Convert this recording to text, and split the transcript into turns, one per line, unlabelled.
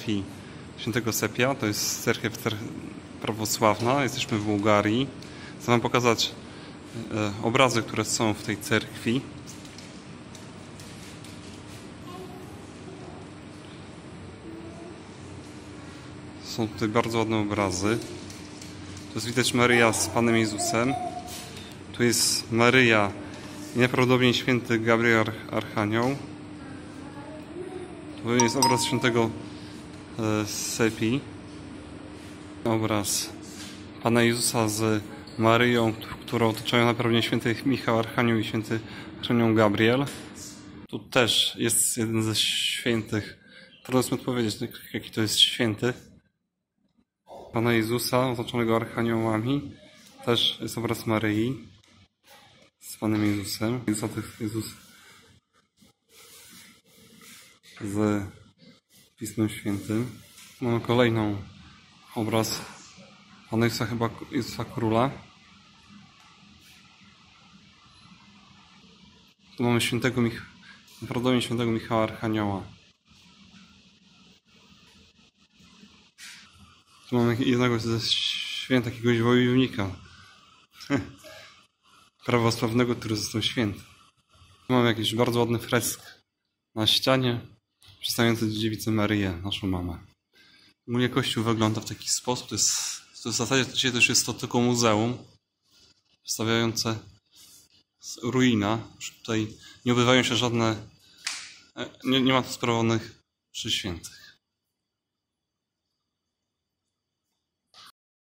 parafii świętego Sepia. To jest cerkiew prawosławna. Jesteśmy w Bułgarii. Chcę wam pokazać obrazy, które są w tej cerkwi. Są tutaj bardzo ładne obrazy. Tu jest widać Maryja z Panem Jezusem. Tu jest Maryja i najprawdopodobniej święty Gabriel Archanioł. Tu jest obraz świętego Sepi. Obraz Pana Jezusa z Maryją, którą otaczają naprawdę święty Michał Archanioł i święty Archanioł Gabriel. Tu też jest jeden ze świętych. Trudno jest mi odpowiedzieć, jaki to jest święty. Pana Jezusa otoczonego archaniołami. Też jest obraz Maryi z Panem Jezusem. Jezus z Pismem Świętym. Mamy kolejną obraz Pana Jezusa, chyba Jezusa Króla. Tu mamy prawdopodobnie świętego Michała Archanioła. Tu mamy jednego ze świętych, jakiegoś wojownika prawosławnego, który został święty. Tu mamy jakiś bardzo ładny fresk na ścianie przedstawiający Dziewicę Maryję, naszą mamę. Ogólnie kościół wygląda w taki sposób. To jest w zasadzie dzisiaj też jest to tylko muzeum przedstawiające ruina. Już tutaj nie odbywają się żadne, nie ma tu sprawionych przy świętych.